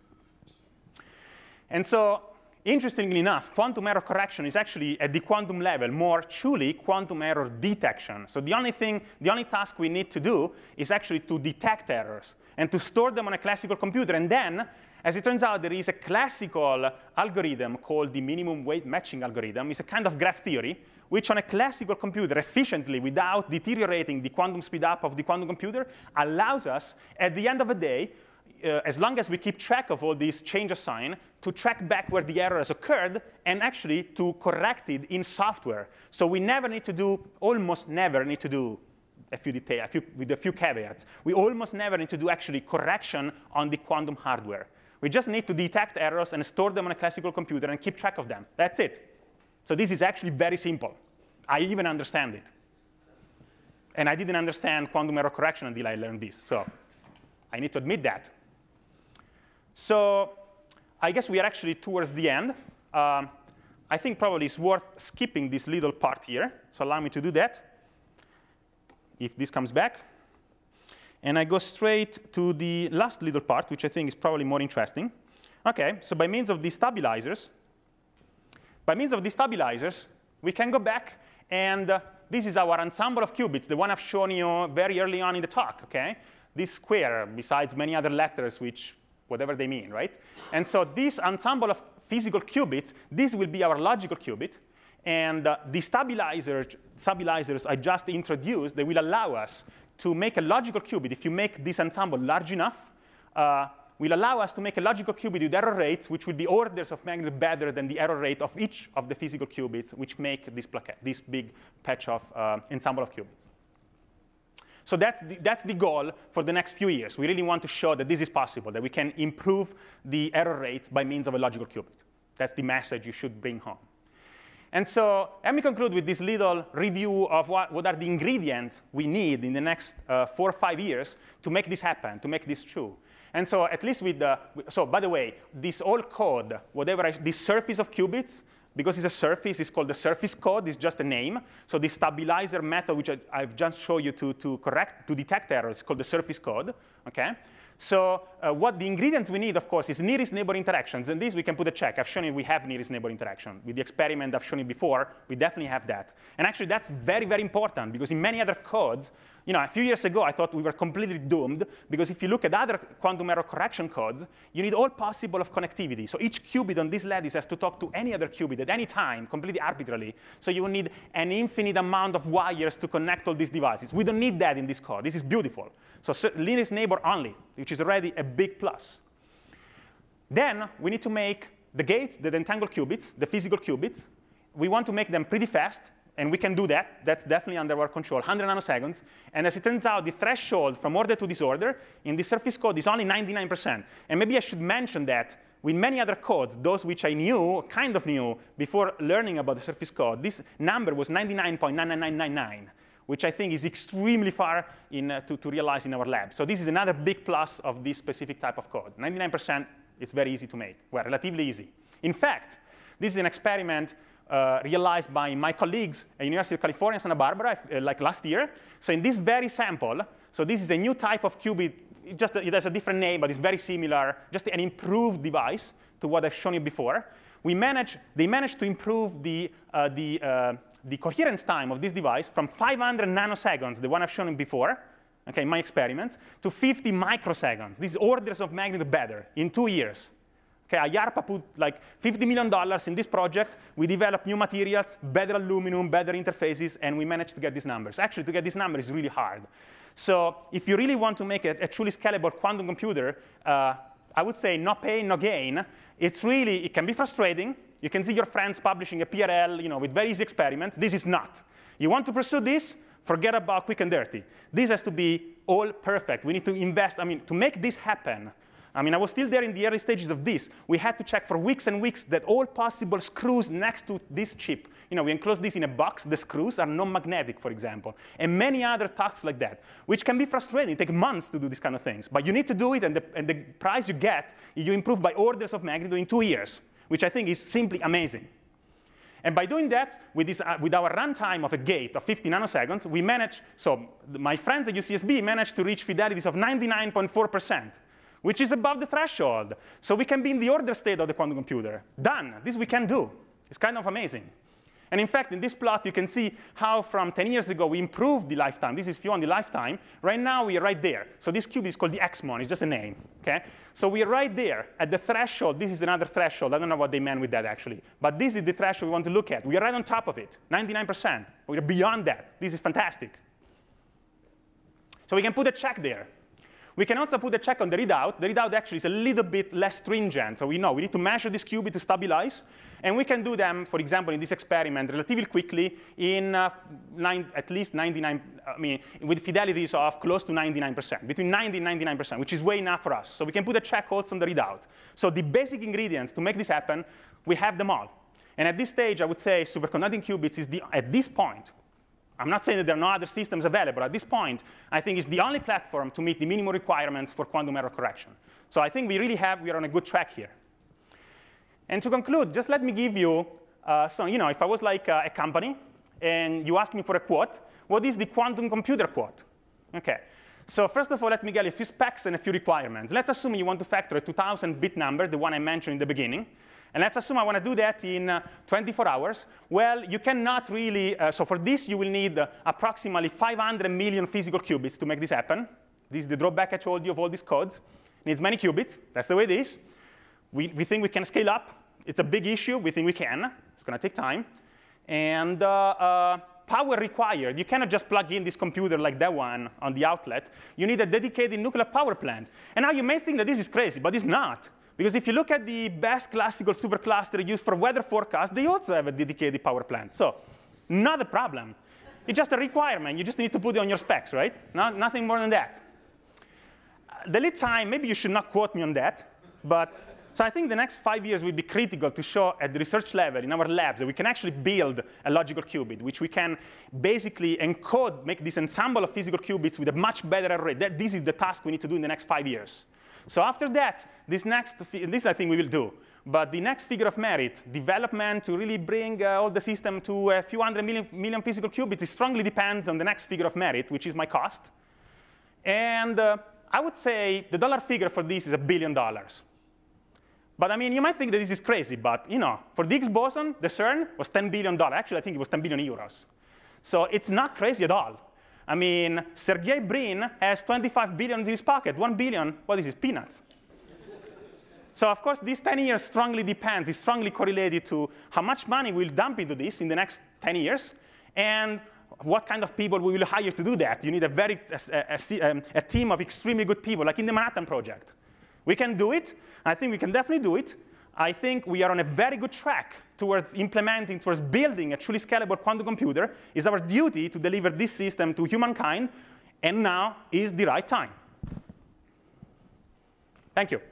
And so interestingly enough, quantum error correction is actually, at the quantum level, more truly quantum error detection. So the only thing, the only task we need to do is actually to detect errors and to store them on a classical computer. And then, as it turns out, there is a classical algorithm called the minimum weight matching algorithm. It's a kind of graph theory, which on a classical computer, efficiently, without deteriorating the quantum speed up of the quantum computer, allows us, at the end of the day, uh, as long as we keep track of all these change of sign, to track back where the error has occurred, and actually to correct it in software. So we never need to do, almost never need to do, a few details, a few, with a few caveats. We almost never need to do actually correction on the quantum hardware. We just need to detect errors and store them on a classical computer and keep track of them. That's it. So this is actually very simple. I even understand it. And I didn't understand quantum error correction until I learned this. So I need to admit that. So I guess we are actually towards the end. Um, I think probably it's worth skipping this little part here. So allow me to do that, if this comes back. And I go straight to the last little part, which I think is probably more interesting. OK, so by means of these stabilizers, by means of these stabilizers, we can go back. And uh, this is our ensemble of qubits, the one I've shown you very early on in the talk. OK, this square, besides many other letters, which whatever they mean, right? And so this ensemble of physical qubits, this will be our logical qubit. And uh, the stabilizer, stabilizers I just introduced, they will allow us to make a logical qubit. If you make this ensemble large enough, uh, will allow us to make a logical qubit with error rates, which will be orders of magnitude better than the error rate of each of the physical qubits, which make this, plaquette, this big patch of uh, ensemble of qubits. So that's the, that's the goal for the next few years. We really want to show that this is possible, that we can improve the error rates by means of a logical qubit. That's the message you should bring home. And so let me conclude with this little review of what, what are the ingredients we need in the next uh, four or five years to make this happen, to make this true. And so at least with the, so by the way, this whole code, whatever, I, this surface of qubits, because it's a surface, it's called the surface code, it's just a name. So the stabilizer method, which I, I've just showed you to, to correct, to detect errors, is called the surface code, okay? So uh, what the ingredients we need, of course, is nearest neighbor interactions. And this, we can put a check. I've shown you we have nearest neighbor interaction. With the experiment I've shown you before, we definitely have that. And actually, that's very, very important, because in many other codes, you know, a few years ago, I thought we were completely doomed, because if you look at other quantum error correction codes, you need all possible of connectivity. So each qubit on this lattice has to talk to any other qubit at any time, completely arbitrarily. So you will need an infinite amount of wires to connect all these devices. We don't need that in this code. This is beautiful. So nearest neighbor only, which is already a big plus. Then we need to make the gates, the entangled qubits, the physical qubits. We want to make them pretty fast. And we can do that. That's definitely under our control, one hundred nanoseconds. And as it turns out, the threshold from order to disorder in the surface code is only ninety-nine percent. And maybe I should mention that with many other codes, those which I knew, kind of knew, before learning about the surface code, this number was ninety-nine point nine nine nine nine nine, which I think is extremely far in, uh, to, to realize in our lab. So this is another big plus of this specific type of code. ninety-nine percent, it's very easy to make. Well, relatively easy. In fact, this is an experiment Uh, realized by my colleagues at University of California, Santa Barbara, uh, like last year. So in this very sample, so this is a new type of qubit. It just it has a different name, but it's very similar, just an improved device to what I've shown you before. We managed, they managed to improve the, uh, the, uh, the coherence time of this device from five hundred nanoseconds, the one I've shown you before, okay, in my experiments, to fifty microseconds. These orders of magnitude better in two years. Okay, IARPA put like fifty million dollars in this project. We developed new materials, better aluminum, better interfaces, and we managed to get these numbers. Actually, to get these numbers is really hard. So if you really want to make a, a truly scalable quantum computer, uh, I would say no pain, no gain. It's really, it can be frustrating. You can see your friends publishing a P R L, you know, with very easy experiments. This is not. You want to pursue this? Forget about quick and dirty. This has to be all perfect. We need to invest. I mean, to make this happen, I mean, I was still there in the early stages of this. We had to check for weeks and weeks that all possible screws next to this chip, you know, we enclose this in a box. The screws are non-magnetic, for example, and many other tasks like that, which can be frustrating. It takes months to do these kind of things. But you need to do it, and the, and the price you get, you improve by orders of magnitude in two years, which I think is simply amazing. And by doing that, with, this, uh, with our runtime of a gate of fifty nanoseconds, we managed, so my friends at U C S B managed to reach fidelities of ninety-nine point four percent. Which is above the threshold. So we can be in the order state of the quantum computer. Done. This we can do. It's kind of amazing. And in fact, in this plot, you can see how from ten years ago we improved the lifetime. This is if you want the lifetime. Right now, we are right there. So this cube is called the X-mon. It's just a name. Okay? So we are right there at the threshold. This is another threshold. I don't know what they meant with that, actually. But this is the threshold we want to look at. We are right on top of it, ninety-nine percent. We are beyond that. This is fantastic. So we can put a check there. We can also put a check on the readout. The readout actually is a little bit less stringent. So we know we need to measure this qubit to stabilize. And we can do them, for example, in this experiment relatively quickly in uh, nine, at least ninety-nine, I mean, with fidelities of close to ninety-nine percent, between ninety and ninety-nine percent, which is way enough for us. So we can put a check also on the readout. So the basic ingredients to make this happen, we have them all. And at this stage, I would say superconducting qubits is, the, at this point, I'm not saying that there are no other systems available. At this point, I think it's the only platform to meet the minimum requirements for quantum error correction. So I think we really have, we are on a good track here. And to conclude, just let me give you, uh, so, you know, if I was like uh, a company and you ask me for a quote, what is the quantum computer quote? OK. So first of all, let me get a few specs and a few requirements. Let's assume you want to factor a two thousand bit number, the one I mentioned in the beginning. And let's assume I want to do that in uh, twenty-four hours. Well, you cannot really, uh, so for this, you will need uh, approximately five hundred million physical qubits to make this happen. This is the drawback I told you of all these codes. It needs many qubits. That's the way it is. We, we think we can scale up. It's a big issue. We think we can. It's going to take time. And uh, uh, power required. You cannot just plug in this computer like that one on the outlet. You need a dedicated nuclear power plant. And now you may think that this is crazy, but it's not. Because if you look at the best classical supercluster used for weather forecast, they also have a dedicated power plant. So not a problem. It's just a requirement. You just need to put it on your specs, right? Not, nothing more than that. The lead time, maybe you should not quote me on that. But So I think the next five years will be critical to show at the research level in our labs that we can actually build a logical qubit, which we can basically encode, make this ensemble of physical qubits with a much better array. That, this is the task we need to do in the next five years. So after that, this next, this I think we will do. But the next figure of merit, development to really bring uh, all the system to a few hundred million, million physical qubits, it strongly depends on the next figure of merit, which is my cost. And uh, I would say the dollar figure for this is a billion dollars. But I mean, you might think that this is crazy, but you know, for the Higgs boson, the CERN was ten billion dollars. Actually, I think it was ten billion euros. So it's not crazy at all. I mean, Sergey Brin has twenty-five billion in his pocket. one billion, what is this, peanuts? So of course, these ten years strongly depends. It's strongly correlated to how much money we'll dump into this in the next ten years, and what kind of people we will hire to do that. You need a very a, a, a team of extremely good people, like in the Manhattan Project. We can do it. I think we can definitely do it. I think we are on a very good track towards implementing, towards building a truly scalable quantum computer. It's our duty to deliver this system to humankind, and now is the right time. Thank you.